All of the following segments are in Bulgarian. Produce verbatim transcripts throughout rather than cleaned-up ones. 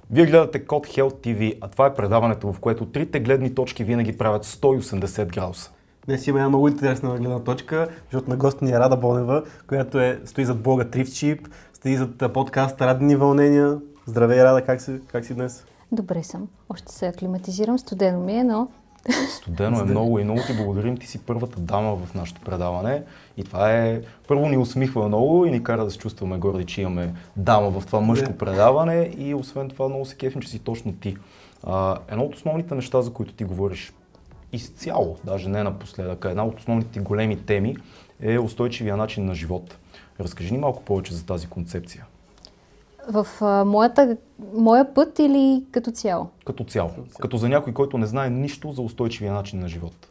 Вие гледате Код Health ти ви, а това е предаването, в което трите гледни точки винаги правят сто и осемдесет градуса. Днес има една много интересна гледна точка, защото на гост ни е Рада Бонева, която е, стои зад блога ThriftShip, стои зад подкаста Радини вълнения. Здравей, Рада, как си, как си днес? Добре съм. Още се аклиматизирам, студено ми е, но... Студено е много и много ти благодарим. Ти си първата дама в нашето предаване и това е... Първо ни усмихва много и ни кара да се чувстваме горди, че имаме дама в това мъжко предаване и освен това много се кефим, че си точно ти. А, едно от основните неща, за които ти говориш изцяло, даже не напоследък, една от основните ти големи теми е устойчивия начин на живот. Разкажи ни малко повече за тази концепция. В а, моята, моя път или като цяло? Като цяло. Като за някой, който не знае нищо за устойчивия начин на живот.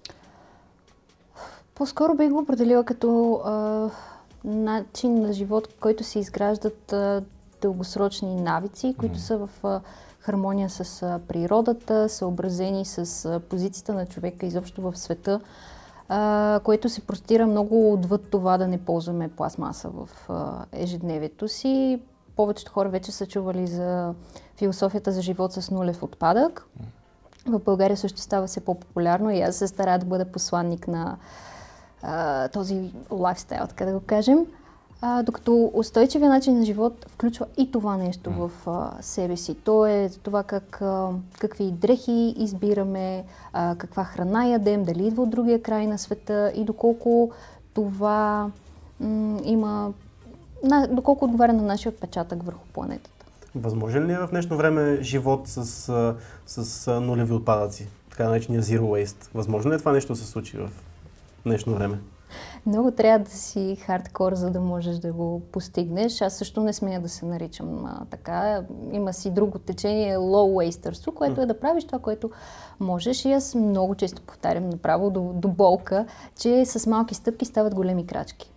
По-скоро бих го определила като а, начин на живот, в който се изграждат а, дългосрочни навици, които mm. са в а, хармония с а, природата, съобразени с а, позицията на човека изобщо в света, а, което се простира много отвъд това да не ползваме пластмаса в а, ежедневието си. Повечето хора вече са чували за философията за живот с нулев отпадък. В България също става все по-популярно и аз се старая да бъда посланник на а, този лайфстайл, така да го кажем. А, докато устойчивия начин на живот включва и това нещо в а, себе си. То е това как, а, какви дрехи избираме, а, каква храна ядем, дали идва от другия край на света и доколко това м- има На, доколко отговаря на нашия отпечатък върху планетата. Възможен ли е в днешно време живот с, с, с нулеви отпадъци, така наречения Zero Waste? Възможно ли е това нещо да се случи в днешно време? Много трябва да си хардкор, за да можеш да го постигнеш. Аз също не смея да се наричам а, така. Има си друго течение, low wasterство, което е да правиш това, което можеш. И аз много често повтарям направо до, до болка, че с малки стъпки стават големи крачки.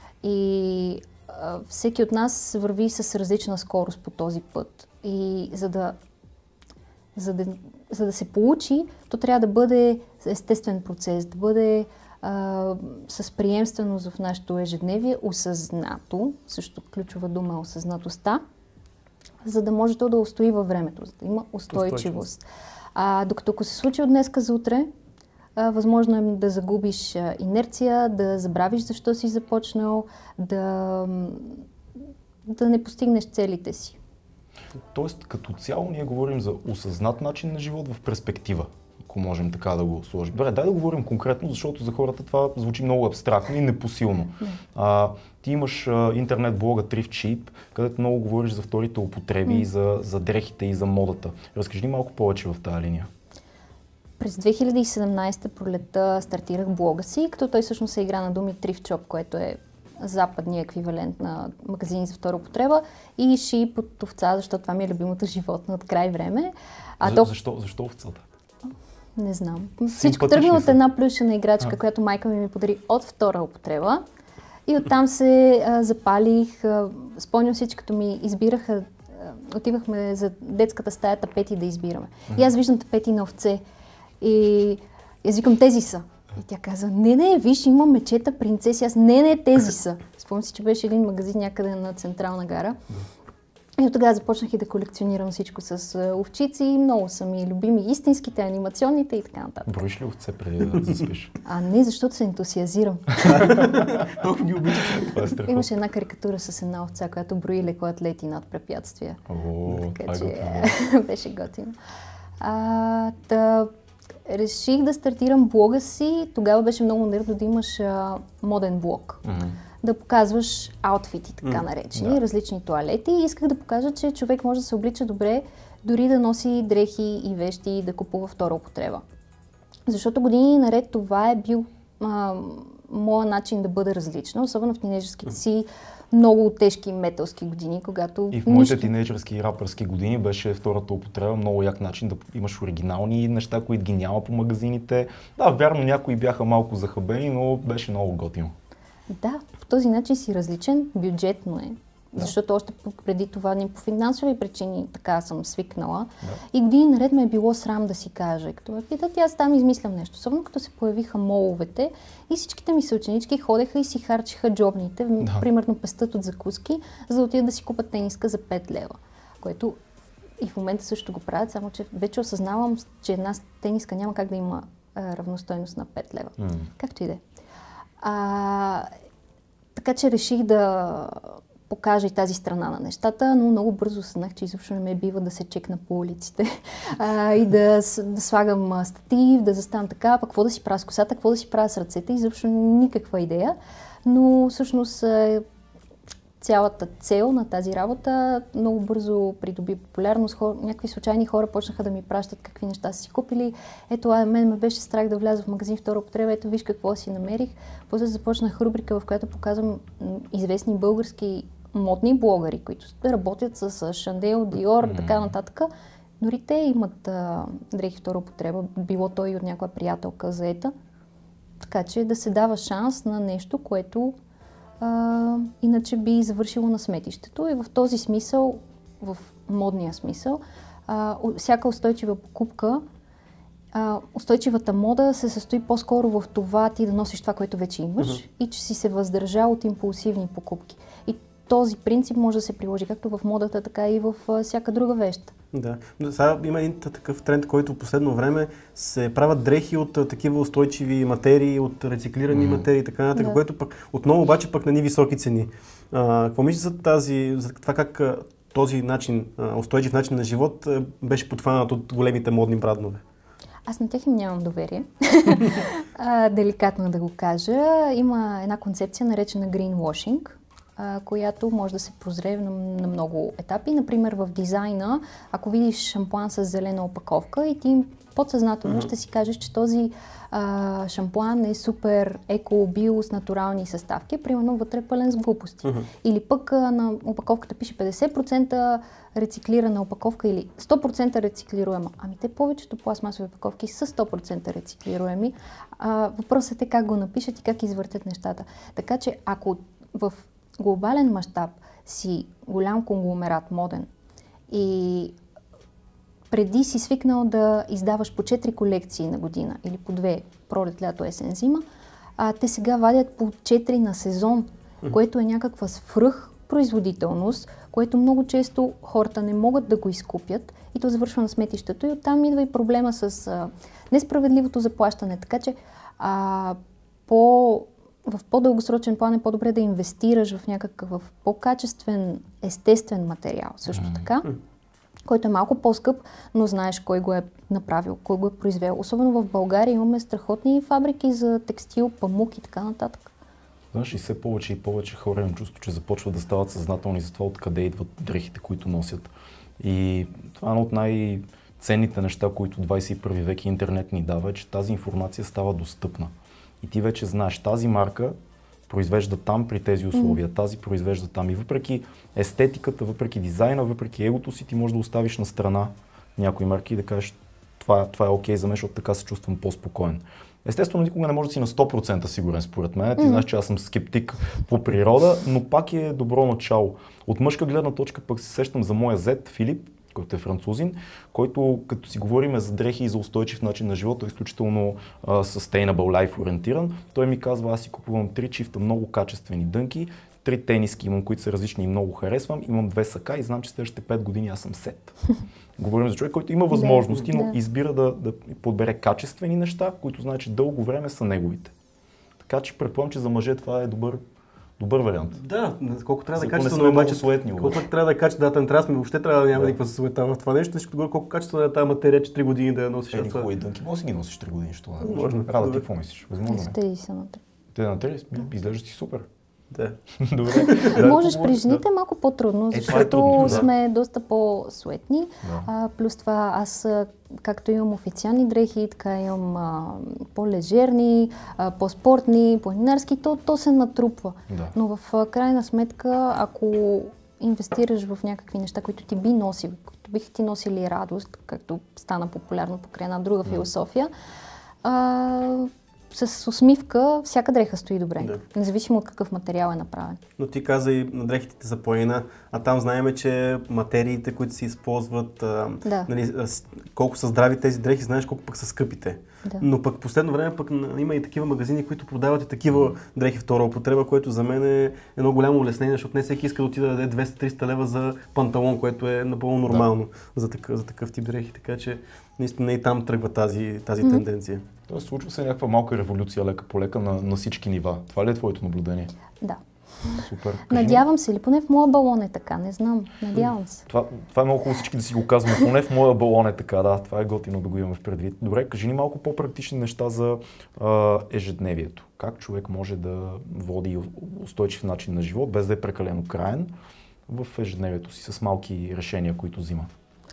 И всеки от нас върви с различна скорост по този път. И за да, за да, за да се получи, то трябва да бъде естествен процес, да бъде а, с приемственост в нашето ежедневие, осъзнато, също ключова дума е осъзнатостта, за да може то да устои във времето, за да има устойчивост. устойчивост. А, докато ако се случи от днеска за утре, Uh, възможно е да загубиш uh, инерция, да забравиш защо си започнал, да, да не постигнеш целите си. Тоест, като цяло ние говорим за осъзнат начин на живот в перспектива, ако можем така да го сложим. Добре, дай да говорим конкретно, защото за хората това звучи много абстрактно и непосилно. Uh, ти имаш uh, интернет блога ThriftShip, където много говориш за вторите употреби, mm. за, за дрехите и за модата. Разкажи малко повече в тази линия. През две хиляди и седемнадесета пролетта стартирах блога си, като той всъщност се игра на думи Thrift Shop, което е западния еквивалент на магазини за втора употреба, и ши под овца, защото това ми е любимото животно от край време. А за, то... защо, защо овцата? Не знам. Всичко тръгна от една плюшена играчка, а. която майка ми ми подари от втора употреба. И оттам се а, запалих. А, спомням си, че като ми избираха, а, отивахме за детската стая тапети да избираме. А. И аз виждам тапети на овце. И аз викам, тези са. И тя каза, не, не, виж, има мечета, принцеси. Аз, не, не, тези са. Спомням си, че беше един магазин някъде на Централна гара. И от тогава започнах и да колекционирам всичко с овчици. Много са ми любими, истинските, анимационните и така нататък. Броиш ли овце преди да заспиш? А не, защото се ентусиазирам. Толкова ги обичаш. Това е Имаше една карикатура с една овца, която брои лекоатлети над препятствия. О, така това че е беше готино. А, та, реших да стартирам блога си. Тогава беше много модерно да имаш а, моден блог. Mm-hmm. Да показваш аутфити, така mm-hmm. наречени, yeah. различни тоалети. И исках да покажа, че човек може да се облича добре, дори да носи дрехи и вещи и да купува втора употреба. Защото години наред това е бил а, моят начин да бъда различна, особено в тинейджърските си много тежки металски години, когато... И в моите нищо... тинейджърски и рапърски години беше втората употреба много як начин да имаш оригинални неща, които ги няма по магазините. Да, вярно, някои бяха малко захабени, но беше много готино. Да, по този начин си различен, бюджетно е. Да. Защото още преди това ни по финансови причини така съм свикнала. Да. И години наред ме е било срам да си кажа. Като ме питат, аз там измислям нещо. Особено като се появиха моловете и всичките ми съученички ходеха и си харчиха джобните, да. примерно пестът от закуски, за да отидат да си купат тениска за пет лева. Което и в момента също го правят, само че вече осъзнавам, че една тениска няма как да има а, равностойност на пет лева. Mm. Както и да е. Така че реших да покажа и тази страна на нещата, но много бързо осъзнах, че изобщо не ме бива да се чекна по улиците а, и да, да слагам статив, да заставам така, пък какво да си правя с косата, какво да си правя с ръцете, изобщо никаква идея. Но всъщност цялата цел на тази работа много бързо придоби популярност. Хор, някакви случайни хора почнаха да ми пращат какви неща са си купили. Ето, а мен ме беше страх да вляза в магазин втора употреба, ето виж какво си намерих. После започнах рубрика, в която показвам известни български модни блогъри, които работят с Шандел, Диор, mm. така нататък. Дори те имат а, дрехи втора употреба, било той и от някоя приятелка заета. Така че да се дава шанс на нещо, което а, иначе би завършило на сметището. И в този смисъл, в модния смисъл, а, всяка устойчива покупка, а, устойчивата мода се състои по-скоро в това ти да носиш това, което вече имаш mm-hmm. и че си се въздържал от импулсивни покупки. И този принцип може да се приложи както в модата, така и в а, всяка друга вещ. Да. Сега има един такъв тренд, който в последно време се правят дрехи от а, такива устойчиви материи, от рециклирани mm. материи и така нататък, да. Което пък отново обаче пък на ни високи цени. А, какво мислиш за тази, за това как а, този начин, а, устойчив начин на живот а, беше подхванат от големите модни брандове? Аз на тях им нямам доверие. а, деликатно да го кажа. Има една концепция, наречена greenwashing, която може да се прозре на, на много етапи. Например, в дизайна, ако видиш шампуан с зелена опаковка и ти подсъзнателно mm-hmm. ще си кажеш, че този а, шампуан е супер еко-био с натурални съставки, примерно вътре пълен с глупости. Mm-hmm. Или пък а, на опаковката пише петдесет процента рециклирана опаковка или сто процента рециклируема. Ами те повечето пластмасови опаковки са сто процента рециклируеми. А, въпросът е как го напишат и как извъртят нещата. Така че ако в глобален мащаб си голям конгломерат моден и преди си свикнал да издаваш по четири колекции на година или по две, пролет, лято, есен, зима, а те сега вадят по четири на сезон, което е някаква свръхпроизводителност, което много често хората не могат да го изкупят и то завършва на сметището и оттам идва и проблема с а, несправедливото заплащане. Така че а, по в по-дългосрочен план е по-добре да инвестираш в някакъв в по-качествен, естествен материал, също така, който е малко по-скъп, но знаеш кой го е направил, кой го е произвел. Особено в България имаме страхотни фабрики за текстил, памук и така нататък. Знаеш, и все повече и повече хора имам чувство, че започват да стават съзнателни за това откъде идват дрехите, които носят. И това е едно от най-ценните неща, които двадесет и първи век интернет ни дава, е, че тази информация става достъпна. И ти вече знаеш, тази марка произвежда там при тези условия, mm. тази произвежда там. И въпреки естетиката, въпреки дизайна, въпреки егото си, ти можеш да оставиш на страна някои марки и да кажеш, това, това е окей за мен, защото така се чувствам по-спокоен. Естествено, никога не може да си на сто процента сигурен според мен. Ти mm. знаеш, че аз съм скептик по природа, но пак е добро начало. От мъжка гледна точка пък се сещам за моя зет, Филип, който е французин, който, като си говорим за дрехи и за устойчив начин на живота, е изключително uh, sustainable life ориентиран. Той ми казва, аз си купувам три чифта много качествени дънки, три тениски имам, които са различни и много харесвам, имам две сака и знам, че следващите пет години аз съм сет. Говорим за човек, който има възможности, но избира да, да подбере качествени неща, които знае, че дълго време са неговите. Така че предполагам, че за мъже това е добър Добър вариант. Да, колко трябва да е качествено, обаче суетни. Колко трябва да е качествено, да, не трябва сме, въобще трябва да няма да. никаква суета в това нещо, защото колко качествено е тази материя, че три години да я носиш. Едни хубави дънки, може да си ги носиш три години, що да. Можно. Рада, ти какво мислиш? Възможно ли? Те са на три. Те на три, изглеждаш ти супер. Да. Добре. Можеш при жените да. малко по-трудно, защото е трудно, сме да. доста по-суетни. Да. А, плюс това аз, както имам официални дрехи, така имам а, по-лежерни, а, по-спортни, планинарски, то, то се натрупва. Да. Но в а, крайна сметка, ако инвестираш в някакви неща, които ти би носил, които биха ти носили радост, както стана популярно покрай една друга философия, а, с усмивка всяка дреха стои добре, да. независимо от какъв материал е направен. Но ти каза и на дрехите за планина, а там знаем, че материите, които се използват, да. нали, колко са здрави тези дрехи, знаеш колко пък са скъпите. Да. Но пък последно време пък има и такива магазини, които продават и такива дрехи втора употреба, което за мен е едно голямо улеснение, защото не всеки иска да отида да даде двеста-триста лева за панталон, което е напълно нормално да. за, такъв, за такъв тип дрехи. Така че наистина и там тръгва тази, тази mm-hmm. тенденция. Тоест случва се някаква малка революция лека по лека на, на всички нива. Това ли е твоето наблюдение? Да. Супер. Кажи Надявам се, или поне в моя балон е така, не знам. Надявам се. Това, това е много хубаво всички да си го казваме, поне в моя балон е така, да, това е готино да го имаме в предвид. Добре, кажи ни малко по-практични неща за а, ежедневието. Как човек може да води устойчив начин на живот, без да е прекалено краен в ежедневието си, с малки решения, които взима?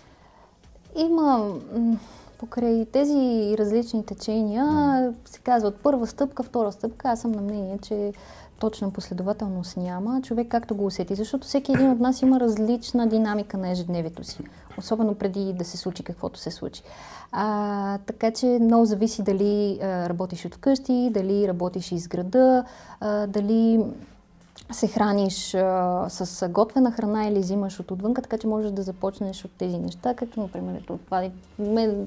Има... Покрай тези различни течения mm. се казват първа стъпка, втора стъпка. Аз съм на мнение, че точна последователност няма. Човек както го усети, защото всеки един от нас има различна динамика на ежедневието си. Особено преди да се случи каквото се случи. А, така че много зависи дали а, работиш от вкъщи, дали работиш из града, а, дали се храниш а, с готвена храна или взимаш от отвънка, така че можеш да започнеш от тези неща, като например това мен,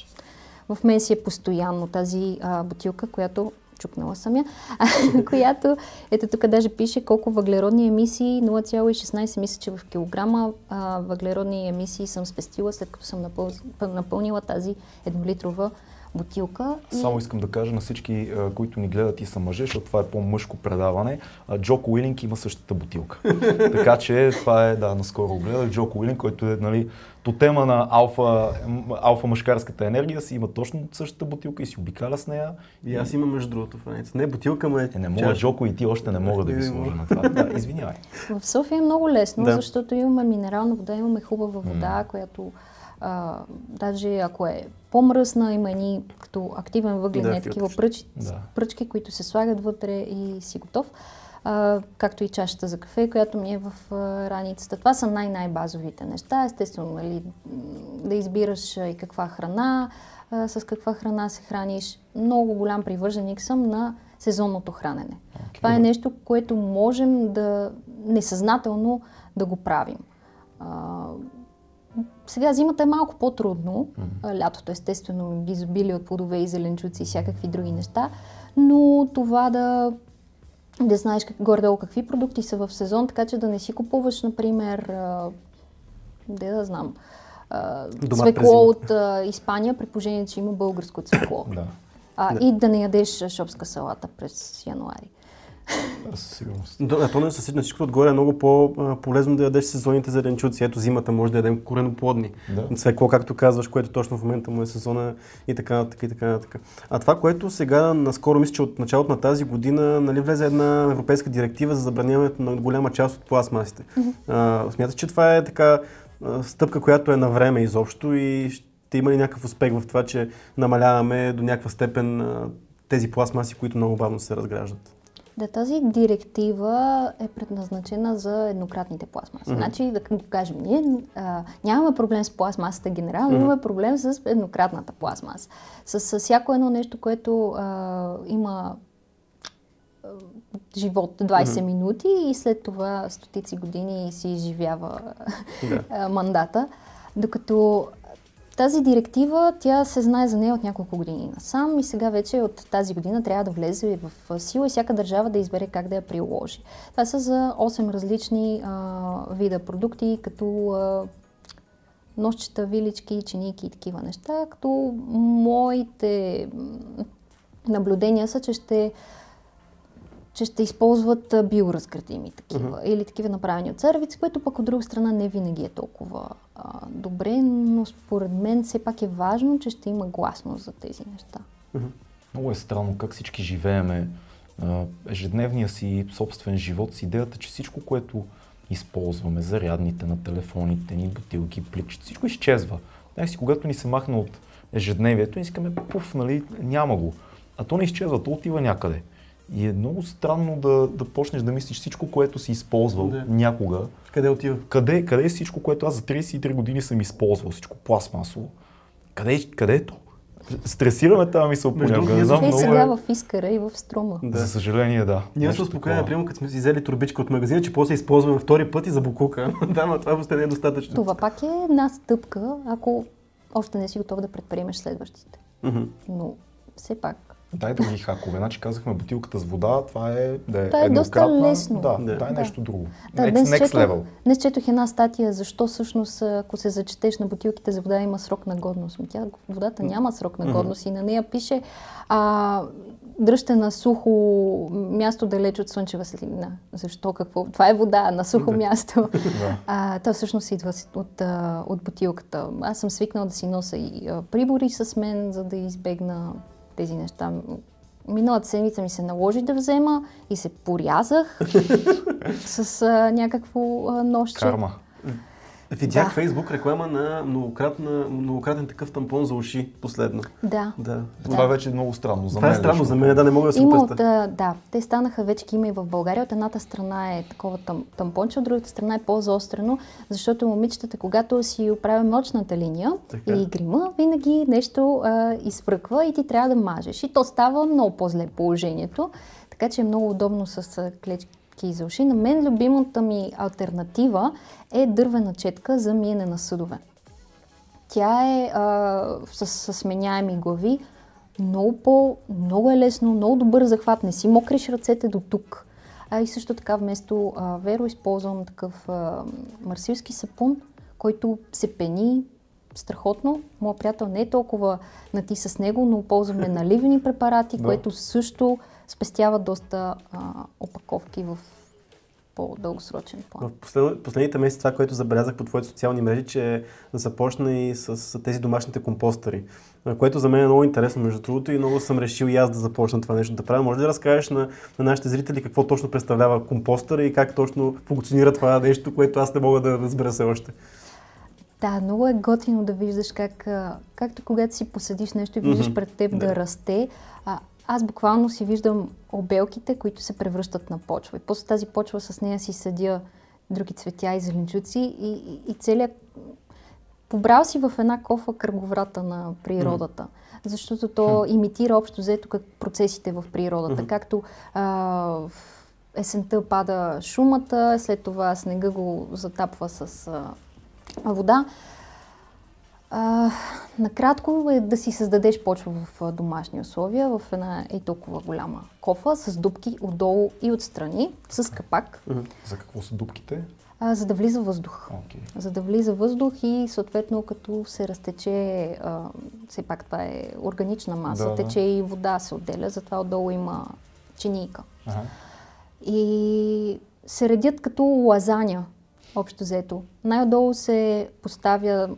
в мен си е постоянно тази а, бутилка, която чукнала съм я, която ето тук даже пише колко въглеродни емисии, нула цяло и шестнайсет мисля, че в килограма а, въглеродни емисии съм спестила, след като съм напъл... напълнила тази еднолитрова бутилка. Само и... искам да кажа на всички, които ни гледат и са мъже, защото това е по-мъжко предаване. Джоко Уилинг има същата бутилка. Така че това е, да, наскоро гледах Джоко Уилинг, който е, нали, тотема на алфа, алфа мъжкарската енергия, си има точно същата бутилка и си обикаля с нея. И аз имам между другото в раница. Не бутилка, ма е... е не мога, Джоко и ти още не мога да ги сложа на това. Да, извинявай. В София е много лесно, да. защото имаме минерална вода, имаме хубава вода, mm. която а, даже ако е по-мръсна, има едни като активен въглен, да, такива пръчки, да. пръчки, които се слагат вътре и си готов. А, както и чашата за кафе, която ми е в а, раницата. Това са най-най-базовите неща. Естествено, нали, да избираш и каква храна, а, с каква храна се храниш. Много голям привърженик съм на сезонното хранене. Okay. Това е нещо, което можем да несъзнателно да го правим. А, сега зимата е малко по-трудно. Mm-hmm. Лятото естествено изобилие от плодове и зеленчуци и всякакви други неща, но това да да знаеш как, горе-долу какви продукти са в сезон, така че да не си купуваш, например, а, де да знам, а, цвекло от а, Испания, при положение, че има българско цвекло. Да. А, да. И да не ядеш шопска салата през януари. Със сигурност. Да, то не със сигурност. Всичкото отгоре е много по-полезно да ядеш сезонните зеленчуци. Ето зимата може да ядем кореноплодни. Да. Цвекло, както казваш, което точно в момента му е сезона и така, така и така, така. А това, което сега наскоро мисля, че от началото на тази година, нали, влезе една европейска директива за забраняването на голяма част от пластмасите. Mm-hmm. А, смяташ, че това е така стъпка, която е на време изобщо и ще има ли някакъв успех в това, че намаляваме до някаква степен тези пластмаси, които много бавно се разграждат? Да, тази директива е предназначена за еднократните пластмаси. Mm-hmm. Значи, да го кажем, ние а, нямаме проблем с пластмасата генерално, mm-hmm. имаме проблем с еднократната пластмаса. С, с всяко едно нещо, което а, има а, живот двайсет mm-hmm. минути и след това стотици години си изживява yeah. мандата. Докато тази директива, тя се знае за нея от няколко години насам и сега вече от тази година трябва да влезе в сила и всяка държава да избере как да я приложи. Това са за осем различни а, вида продукти, като а, нощчета, вилички, чиники и такива неща, като моите наблюдения са, че ще че ще използват биоразградими такива uh-huh. или такива направени от царевици, което пък от друга страна не винаги е толкова а, добре, но според мен все пак е важно, че ще има гласност за тези неща. Uh-huh. Много е странно как всички живееме а, ежедневния си собствен живот с идеята, че всичко, което използваме, зарядните на телефоните ни, бутилки, пликчета, всичко изчезва. Някакси, когато ни се махна от ежедневието, ни искаме пуф, нали, няма го. А то не изчезва, то отива някъде. И е много странно да, да почнеш да мислиш всичко, което си използвал да. някога. Къде отива? Къде, къде е всичко, което аз за трийсет и три години съм използвал, всичко пластмасово? Къде, къде е то? Стресираме тази мисъл понякога. Не знам, много сега е... в Искъра и в Струма. Да. За съжаление, да. Ние се успокояваме, например, като сме си взели турбичка от магазина, че после използваме втори път и за букука. Да, но това въобще не е достатъчно. Това пак е една стъпка, ако още не си готов да предприемеш следващите. Mm-hmm. Но все пак. Дай други хакове. Значи казахме бутилката с вода, това е да е Това е доста лесно. Да, да, дай да. нещо друго. Да, next, днес, next четох, level. днес четох една статия, защо всъщност, ако се зачетеш на бутилките за вода, има срок на годност. Тя, водата няма срок на годност mm-hmm. и на нея пише а, дръжте на сухо място далеч от слънчева светлина. Защо? Какво? Това е вода на сухо място. а, то всъщност идва от, от бутилката. Аз съм свикнала да си нося и а, прибори с мен, за да избегна тези неща. Миналата седмица ми се наложи да взема и се порязах с а, някакво а, нощче. Карма. Видях да. Фейсбук реклама на многократен такъв тампон за уши последно. Да. да. Това да. вече е много странно за Това мен. Това е странно за мен, да не мога да се има представя. От, да, те станаха вече, има и в България. От едната страна е такова там, тампонче, от другата страна е по-заострено, защото момичетата, когато си оправя мочната линия така. Или грима, винаги нещо а, изфръква и ти трябва да мажеш. И то става много по-зле положението, така че е много удобно с клечки за уши. На мен любимата ми алтернатива е дървена четка за миене на съдове. Тя е а, с, с сменяеми глави, много, по, много е лесно, много добър захват, не си мокриш ръцете до тук. А и също така вместо а, Веро използвам такъв а, марсилски сапун, който се пени страхотно. Моят приятел не е толкова нати с него, но ползваме наливени препарати, да. Което също спестява доста а, опаковки в по-дългосрочен план. В послед, последните месеци това, което забелязах по твоите социални мрежи, че започна и с, с тези домашните компостъри, което за мен е много интересно, между другото, и много съм решил и аз да започна това нещо да правя. Може ли да разкажеш на, на нашите зрители какво точно представлява компостър и как точно функционира това нещо, което аз не мога да разбера все още? Да, много е готино да виждаш как, както когато си посадиш нещо и виждаш mm-hmm. пред теб да, да расте, а, аз буквално си виждам обелките, които се превръщат на почва. И после тази почва с нея си съдя други цветя и зеленчуци и, и, и целият... Побрал си в една кофа кръговрата на природата, mm-hmm. защото то mm-hmm. имитира общо взето как процесите в природата. Mm-hmm. Както а, в есента пада шумата, след това снега го затапва с а, вода. А, накратко е да си създадеш почва в домашни условия, в една и толкова голяма кофа, с дупки отдолу и отстрани, с капак. За какво са дупките? А, за да влиза въздух. Okay. За да влиза въздух и съответно като се разтече, а, все пак това е органична маса, да, тече и вода се отделя, затова отдолу има чинийка. Ага. И се редят като лазаня, общо взето. Най-отдолу се поставя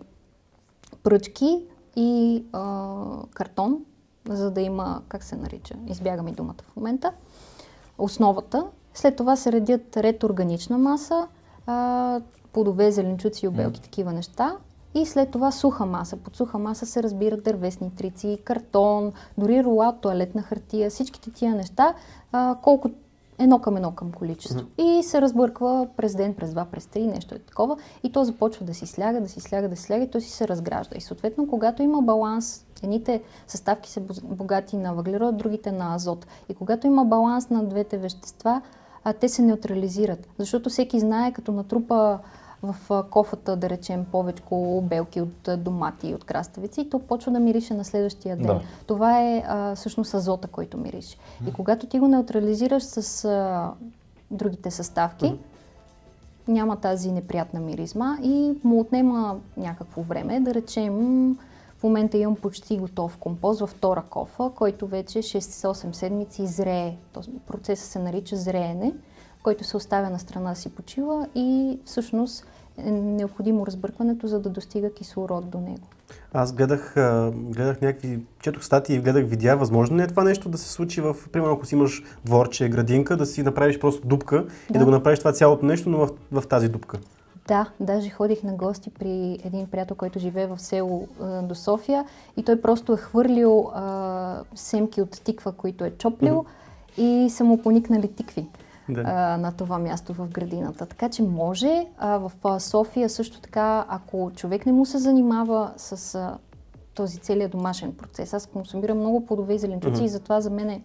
пръчки и а, картон, за да има, как се нарича, избяга ми думата в момента, основата. След това се редят ред органична маса, а, плодове, зеленчуци, обелки, mm. такива неща. И след това суха маса. Под суха маса се разбират дървесни трици, картон, дори рула, тоалетна хартия, всичките тия неща, а, колко едно към едно към количество. Mm-hmm. И се разбърква през ден, през два, през три, нещо е такова. И то започва да си сляга, да си сляга, да си сляга и то си се разгражда. И съответно, когато има баланс, едните съставки са богати на въглерод, другите на азот. И когато има баланс на двете вещества, а, те се неутрализират. Защото всеки знае, като натрупа в кофата, да речем, повече белки от домати и от краставици, и то почва да мирише на следващия ден. Да. Това е а, всъщност азота, който мирише. Mm. И когато ти го неутрализираш с а, другите съставки, mm. няма тази неприятна миризма и му отнема някакво време. Да речем, в момента имам почти готов компост във втора кофа, който вече шест-осем седмици зрее. Този процесът се нарича зреене, който се оставя на страна да си почива и всъщност е необходимо разбъркването, за да достига кислород до него. Аз гледах, гледах някакви, четох статии и гледах видеа. Възможно ли е това нещо да се случи в, примерно ако си имаш дворче, градинка, да си направиш просто дупка да. И да го направиш това цялото нещо, но в, в тази дупка? Да, даже ходих на гости при един приятел, който живее в село а, до София и той просто е хвърлил а, семки от тиква, които е чоплил mm-hmm. и са му поникнали тикви. Да. А, на това място в градината. Така че може а, в а, София също така, ако човек не му се занимава с а, този целият домашен процес. Аз консумирам много плодове и зеленчуци mm-hmm. и затова за мен е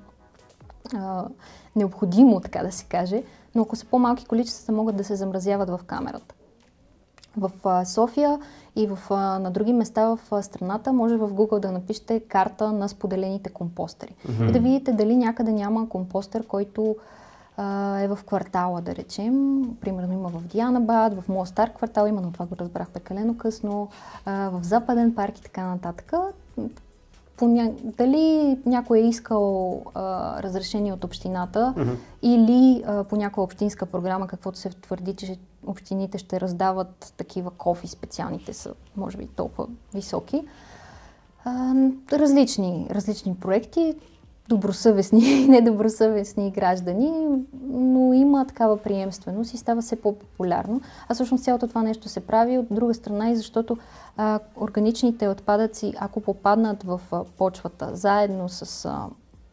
а, необходимо, така да се каже, но ако са по-малки количества, могат да се замразяват в камерата. В а, София и в, а, на други места в а, страната може в Google да напишете карта на споделените компостери. Mm-hmm. И да видите дали някъде няма компостер, който а, е в квартала, да речем. Примерно има в Дианабад, в моят стар квартал, именно това го разбрах прекалено късно, а, в Западен парк и така нататък. Поня... Дали някой е искал а, разрешение от общината mm-hmm. или а, по някаква общинска програма, каквото се твърди, че общините ще раздават такива кофи, специалните са, може би, толкова високи. А, различни, различни проекти, добросъвестни и недобросъвестни граждани, но има такава приемственост и става все по-популярно. А всъщност цялото това нещо се прави от друга страна и защото а, органичните отпадъци, ако попаднат в а, почвата заедно с а,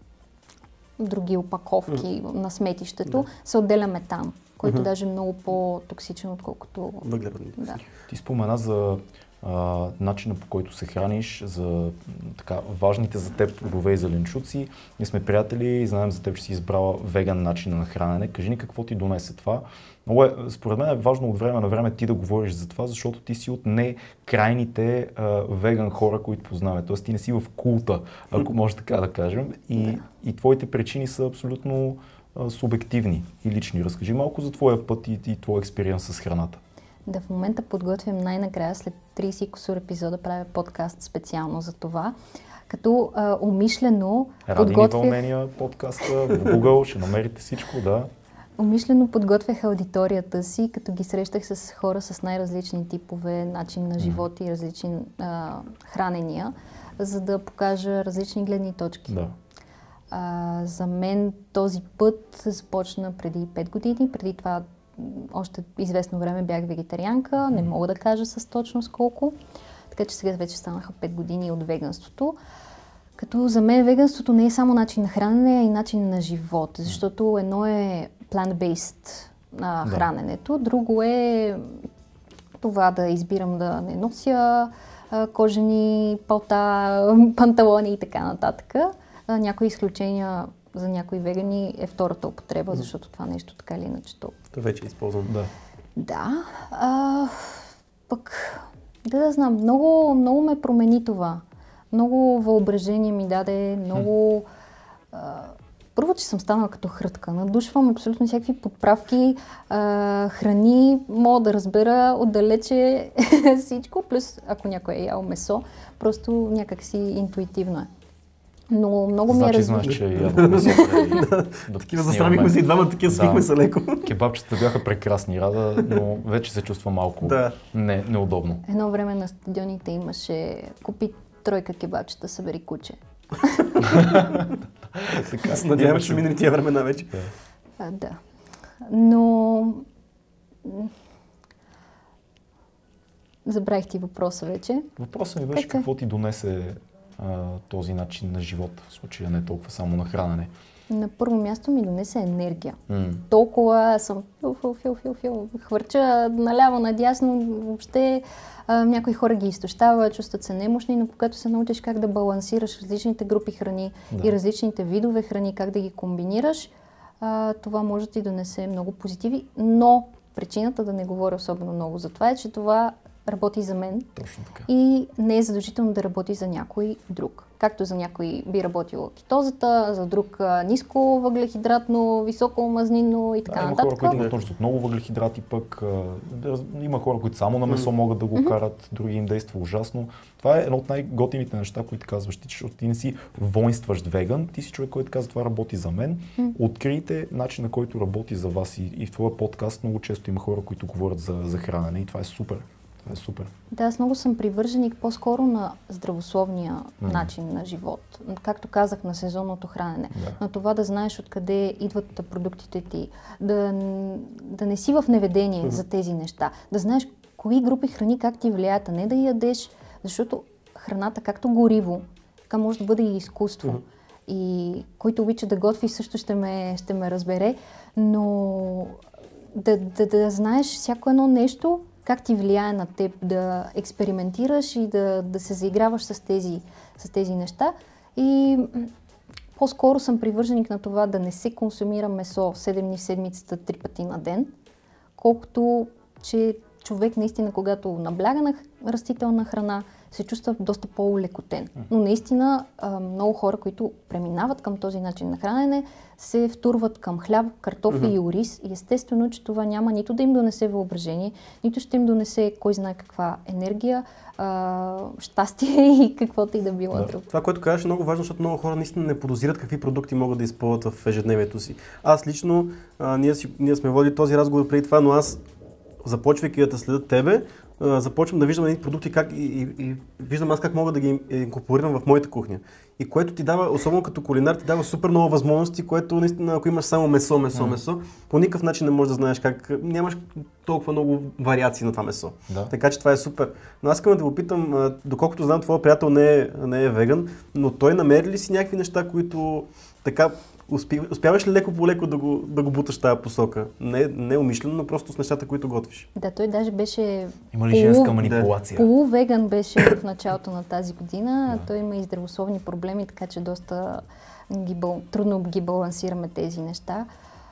други опаковки mm. на сметището, да. се отделя метан, който mm-hmm. даже е много по-токсичен, отколкото... Въглеродни. Да. Ти спомена за а, начина, по който се храниш, за така важните за теб плодове и зеленчуци. Ние сме приятели и знаем за теб, че си избрала веган начин на хранене. Кажи ни какво ти донесе това. Много е, според мен е важно от време на време ти да говориш за това, защото ти си от не крайните а, веган хора, които познаваме. Тоест ти не си в култа, ако може така да кажем. И, да. и твоите причини са абсолютно а, субективни и лични. Разкажи малко за твоя път и, и твоя експириенс с храната. Да, в момента подготвям най-накрая, след трийсет кусур епизода, правя подкаст специално за това. Като а, умишлено Ради подготвях... ни вълнения подкаста, в Google ще намерите всичко, да. Умишлено подготвях аудиторията си, като ги срещах с хора с най-различни типове начин на живот и различни а, хранения, за да покажа различни гледни точки. Да. А, за мен този път започна преди пет години. Преди това още известно време бях вегетарианка, не мога да кажа с точност колко. Така че сега вече станаха пет години от веганството. Като за мен веганството не е само начин на хранене, а и начин на живот. Защото едно е plant-based а, храненето, да. друго е това да избирам да не нося а, кожени палта, панталони и така нататък. А, някои изключения за някои вегани е втората употреба, защото това нещо така или иначе то... То вече използвам, да. Да. А, пък, да да знам, много, много ме промени това. Много въображение ми даде, много... А, първо, че съм станала като хрътка. Надушвам абсолютно всякакви подправки, а, храни, мога да разбера отдалече всичко, плюс ако някой е ял месо, просто някак си интуитивно е. Но много ми е различно. Значи знаеш, че ядох месо преди да такива засрамихме си двама, такива свихме се леко. Кебабчета бяха прекрасни, Рада, но вече се чувства малко да. не, неудобно. Едно време на стадионите имаше купи тройка кебабчета, събери куче. Така, се надявам, че минали тия времена вече. Да. А, да. Но... Забравих ти въпроса вече. Въпросът ми беше така. Какво ти донесе а, този начин на живот, в случая не толкова само на хранене. На първо място ми донесе енергия. Mm. Толкова съм фил, фил, фил, фил, фил, хвърча наляво, надясно, въобще а, някои хора ги изтощава, чувстват се немощни, но когато се научиш как да балансираш различните групи храни да. и различните видове храни, как да ги комбинираш, а, това може да ти донесе много позитиви, но причината да не говоря особено много за това е, че това работи за мен. Точно така. И не е задължително да работи за някой друг. Както за някой би работила кетозата, за друг а, ниско въглехидратно, високо мазнинно и така да, нататък. Има хора, които имат нужда от много въглехидрати пък. А, има хора, които само на месо mm. могат да го mm-hmm. карат, други им действа ужасно. Това е едно от най-готините неща, които казваш ти, защото ти не си воинстващ веган, ти си човек, който казва това работи за мен. Mm. Открийте начин, на който работи за вас и, и в твоя подкаст много често има хора, които говорят за, за хранене и това е супер. Това е супер. Да, аз много съм привърженик по-скоро на здравословния mm. начин на живот. Както казах, на сезонното хранене. Да. На това да знаеш откъде идват продуктите ти. Да, да не си в неведение mm. за тези неща. Да знаеш кои групи храни как ти влияят, а не да ядеш. Защото храната, както гориво, така може да бъде и изкуство. Mm. И който обича да готви, също ще ме, ще ме разбере. Но да, да, да знаеш всяко едно нещо, как ти влияе на теб, да експериментираш и да, да се заиграваш с тези, с тези неща. И по-скоро съм привърженик на това да не се консумира месо седем дни в седмицата, три пъти на ден, колкото че човек наистина, когато набляга на растителна храна, се чувства доста по-улекотен. Но наистина много хора, които преминават към този начин на хранене, се втурват към хляб, картофи mm-hmm. и ориз. И естествено, че това няма нито да им донесе въображение, нито ще им донесе кой знае каква енергия, а, щастие и каквото и да било да. друго. Това, което казваш, е много важно, защото много хора наистина не подозират какви продукти могат да използват в ежедневието си. Аз лично, а, ние, си, ние сме водили този разговор преди това, но аз, започвайки да следя тебе, Uh, започвам да виждам едни продукти как, и, и, и виждам аз как мога да ги инкорпорирам в моята кухня. И което ти дава, особено като кулинар, ти дава супер много възможности, което наистина, ако имаш само месо, месо, mm. месо, по никакъв начин не можеш да знаеш как, нямаш толкова много вариации на това месо. Да. Така че това е супер. Но аз искам да те попитам, доколкото знам, твоя приятел не е, не е веган, но той намери ли си някакви неща, които така успяваш ли леко по леко да го, да го буташ тази посока? Не, не умишлено, но просто с нещата, които готвиш. Да, той даже беше... Има ли женска манипулация? Полувеган беше в началото на тази година. Да. Той има и здравословни проблеми, така че доста ги, трудно ги балансираме тези неща.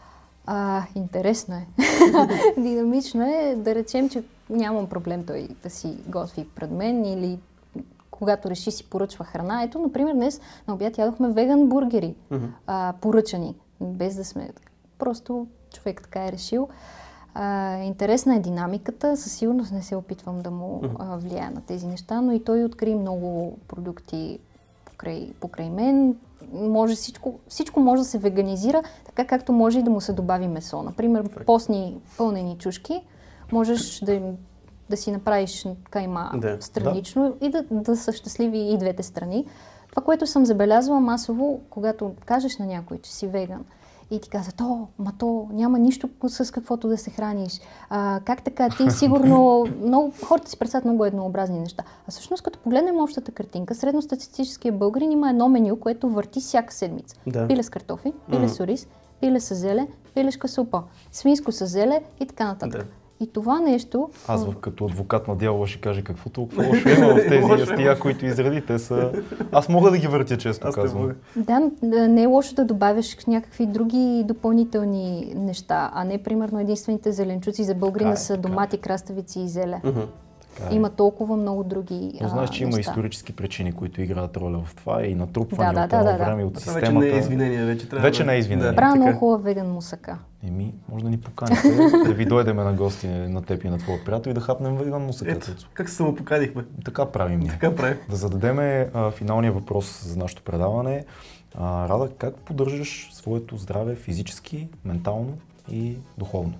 А, интересно е. Динамично е. Да речем, че нямам проблем той да си готви пред мен или когато реши си поръчва храна. Ето, например, днес на обяд ядохме веган бургери, uh-huh. а, поръчани, без да сме... Просто човек така е решил. А, интересна е динамиката, със сигурност не се опитвам да му а, влияя на тези неща, но и той откри много продукти покрай, покрай мен. Може всичко, всичко може да се веганизира, така както може и да му се добави месо. Например, постни пълнени чушки, можеш да им да си направиш кайма да. странично да. и да, да са щастливи и двете страни. Това, което съм забелязала масово, когато кажеш на някой, че си веган и ти казват, о, ма то няма нищо с каквото да се храниш. А, как така? Ти сигурно... много, хората си представят много еднообразни неща. А всъщност, като погледнем общата картинка, средностатистическия българин има едно меню, което върти всяка седмица. Да. Пиле с картофи, пиле с ориз, пиле с зеле, пилешка супа, свинско с зеле и така нататък. Да. И това нещо... Аз като адвокат на дявола ще кажа какво толкова лошо има в тези ястия, които изредите са... Аз мога да ги въртя, често казвам. Да, не е лошо да добавяш някакви други допълнителни неща, а не примерно единствените зеленчуци за българина са домати, краставици и зеле. Uh-huh. Е. Има толкова много други Но знаеш, че а, има неща. исторически причини, които играят роля в това и натрупване да, от да, това да, време да. от а системата. Вече не е извинение. Вече, трябва вече да... не е извинение. Правя много хубава веган мусака. Еми, може да ни поканите, да ви дойдем на гости на теб и на твоя приятел и да хапнем веган мусака. Ето, как се самопоканихме? Така правим ние. Така правим. Да зададем а, финалния въпрос за нашето предаване. А, Рада, как поддържаш своето здраве физически, ментално и духовно?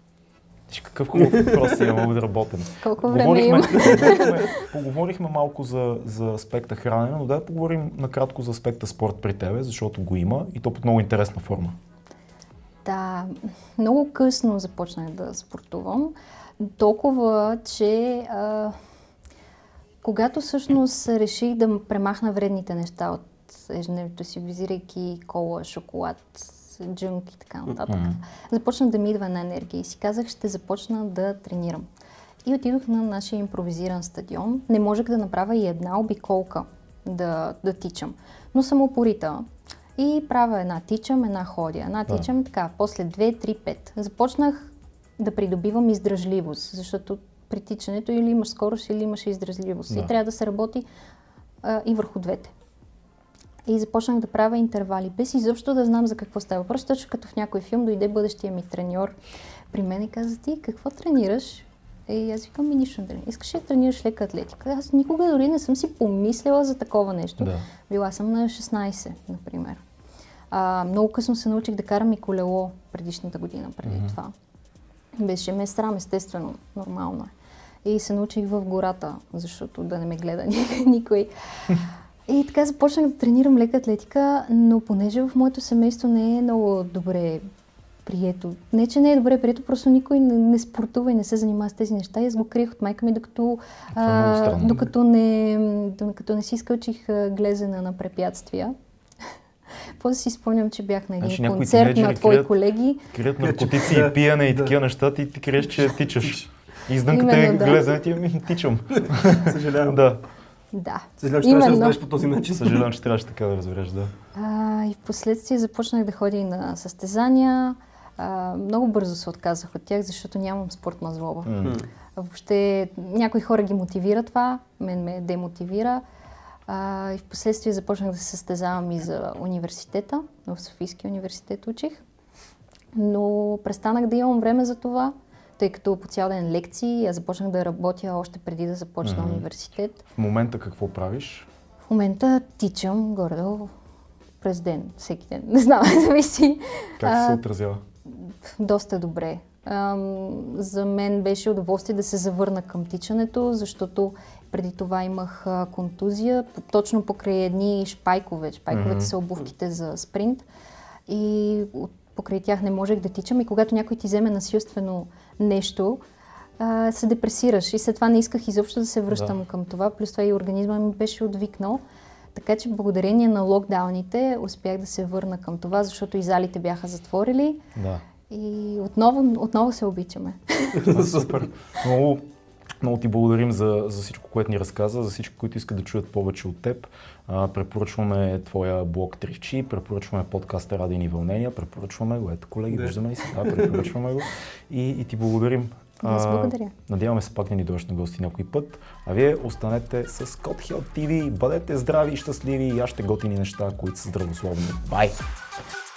Виж какъв хубав въпрос имам обработен. Колко време има? Поговорихме, поговорихме малко за, за аспекта хранене, но да поговорим накратко за аспекта спорт при тебе, защото го има и то под много интересна форма. Да, много късно започнах да спортувам. Толкова, че а, когато всъщност реших да премахна вредните неща от ежедневието си, визирайки кола, шоколад, джънк и така нататък, mm-hmm. започнах да ми идва на енергия и си казах, ще започна да тренирам. И отидох на нашия импровизиран стадион. Не можех да направя и една обиколка да, да тичам, но съм упорита. И правя една тичам, една ходя, една тичам, така, после две, три, пет. Започнах да придобивам издръжливост, защото при тичането или имаш скорост, или имаш издръжливост. Да. И трябва да се работи а, и върху двете. И започнах да правя интервали, без изобщо да знам за какво става. Просто точно като в някой филм дойде бъдещия ми треньор при мен и каза, ти какво тренираш? И аз викам, ми нищо не тренирам. Искаш ли да тренираш лека атлетика? Аз никога дори не съм си помислила за такова нещо. Да. Била съм на шестнайсет, например. А, много късно се научих да карам и колело предишната година преди mm-hmm. това. Беше ме срам, естествено, нормално е. И се научих в гората, защото да не ме гледа никой. И така започнах да тренирам лека атлетика, но понеже в моето семейство не е много добре прието. Не, че не е добре прието, просто никой не, не спортува и не се занимава с тези неща. И аз го криех от майка ми, докато, а, докато, не, докато не си изкълчих глезена на препятствия. После си спомням, че бях на един значи, концерт на твои крият, колеги. Крият наркотици и пияне и такива неща, ти, ти криеш, че тичаш. И издънката е да. глезена, ти ми тичам. Съжалявам. Да. Да. Съжалявам, че трябваше да разбереш по този начин. Съжалявам, че трябваше така да разбереш, да. А, и в последствие започнах да ходя и на състезания. А, много бързо се отказах от тях, защото нямам спортна злоба. Mm. Въобще някои хора ги мотивира това, мен ме демотивира. А, и в последствие започнах да се състезавам и за университета. В Софийския университет учих. Но престанах да имам време за това, тъй като по цял ден лекции, аз започнах да работя още преди да започна mm-hmm. университет. В момента какво правиш? В момента тичам горе-долу през ден, всеки ден. Не знам, зависи. Как се отразява? Доста добре. А, за мен беше удоволствие да се завърна към тичането, защото преди това имах а, контузия, точно покрай едни шпайкове. Шпайковете mm-hmm. са обувките за спринт. И от покрай тях не можех да тичам и когато някой ти вземе насилствено нещо, а, се депресираш и след това не исках изобщо да се връщам да. към това, плюс това и организма ми беше отвикнал. Така че благодарение на локдауните успях да се върна към това, защото и залите бяха затворили да. и отново, отново се обичаме. Супер! Много, много ти благодарим за, за всичко, което ни разказа, за всички, които искат да чуят повече от теб. А, препоръчваме твоя блог Тривчи, препоръчваме подкаста Радийни вълнения, препоръчваме го. Ето, колеги, да. виждаме ли се? Да, препоръчваме го. И, и ти благодарим. Аз благодаря. Надяваме се пак да ни дойдеш на гости някой път. А вие останете с CodeHealth ти ви. Бъдете здрави и щастливи и яще готини неща, които са здравословни. Бай!